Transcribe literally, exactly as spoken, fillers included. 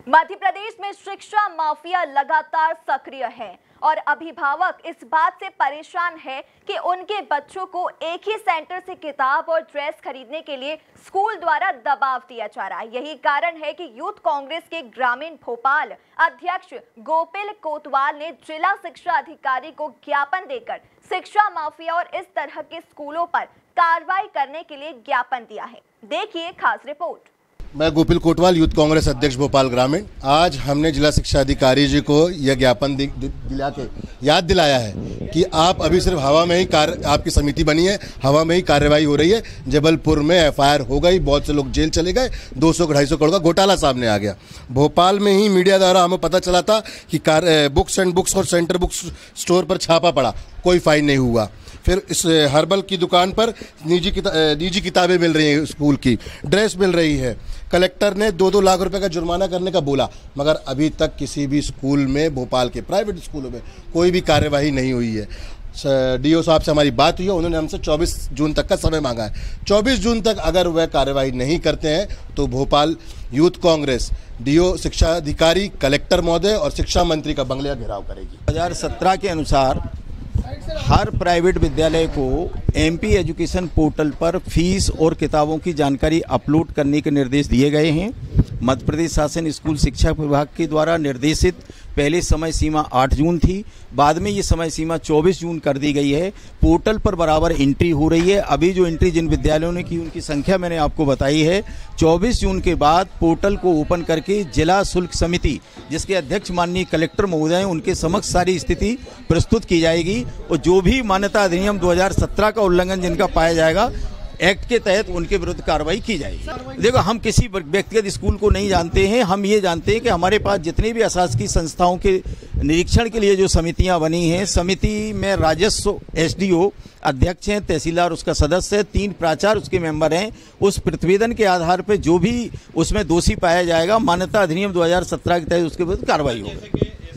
मध्य प्रदेश में शिक्षा माफिया लगातार सक्रिय है और अभिभावक इस बात से परेशान है कि उनके बच्चों को एक ही सेंटर से किताब और ड्रेस खरीदने के लिए स्कूल द्वारा दबाव दिया जा रहा है। यही कारण है कि यूथ कांग्रेस के ग्रामीण भोपाल अध्यक्ष गोपिल कोतवाल ने जिला शिक्षा अधिकारी को ज्ञापन देकर शिक्षा माफिया और इस तरह के स्कूलों पर कार्रवाई करने के लिए ज्ञापन दिया है। देखिए खास रिपोर्ट। मैं गोपिल कोतवाल, यूथ कांग्रेस अध्यक्ष भोपाल ग्रामीण। आज हमने जिला शिक्षा अधिकारी जी को यह ज्ञापन दिला के याद दिलाया है कि आप अभी सिर्फ हवा में ही कार्य, आपकी समिति बनी है, हवा में ही कार्रवाई हो रही है। जबलपुर में एफ आई आर हो गई, बहुत से लोग जेल चले गए, दो सौ ढाई सौ करोड़ का घोटाला सामने आ गया। भोपाल में ही मीडिया द्वारा हमें पता चला था कि बुक्स एंड बुक्स और सेंटर बुक्स स्टोर पर छापा पड़ा, कोई फाइन नहीं हुआ। फिर इस हर्बल की दुकान पर निजी किता, निजी किताबें मिल रही हैं, स्कूल की ड्रेस मिल रही है। कलेक्टर ने दो दो लाख रुपए का जुर्माना करने का बोला, मगर अभी तक किसी भी स्कूल में, भोपाल के प्राइवेट स्कूलों में कोई भी कार्यवाही नहीं हुई है। डीओ साहब से हमारी बात हुई है, उन्होंने हमसे चौबीस जून तक का समय मांगा है। चौबीस जून तक अगर वह कार्यवाही नहीं करते हैं तो भोपाल यूथ कांग्रेस डीओ, शिक्षा अधिकारी, कलेक्टर महोदय और शिक्षा मंत्री का बंगले का घेराव करेगी। दो हज़ार सत्रह के अनुसार हर प्राइवेट विद्यालय को एमपी एजुकेशन पोर्टल पर फीस और किताबों की जानकारी अपलोड करने के निर्देश दिए गए हैं। मध्य प्रदेश शासन स्कूल शिक्षा विभाग के द्वारा निर्देशित पहले समय सीमा आठ जून थी, बाद में ये समय सीमा चौबीस जून कर दी गई है। पोर्टल पर बराबर एंट्री हो रही है। अभी जो एंट्री जिन विद्यालयों ने की उनकी संख्या मैंने आपको बताई है। चौबीस जून के बाद पोर्टल को ओपन करके जिला शुल्क समिति, जिसके अध्यक्ष माननीय कलेक्टर महोदय हैं, उनके समक्ष सारी स्थिति प्रस्तुत की जाएगी और जो भी मान्यता अधिनियम दो हज़ार सत्रह का उल्लंघन जिनका पाया जाएगा, एक्ट के तहत उनके विरुद्ध कार्रवाई की जाएगी। देखो, हम किसी व्यक्तिगत स्कूल को नहीं जानते हैं। हम ये जानते हैं कि हमारे पास जितनी भी अशासकीय संस्थाओं के निरीक्षण के लिए जो समितियां बनी हैं, समिति में राजस्व एसडीओ अध्यक्ष हैं, तहसीलदार उसका सदस्य है, तीन प्राचार्य उसके मेंबर हैं। उस प्रतिवेदन के आधार पर जो भी उसमें दोषी पाया जाएगा, मान्यता अधिनियम दो हज़ार सत्रह के तहत उसके विरुद्ध कार्रवाई होगी।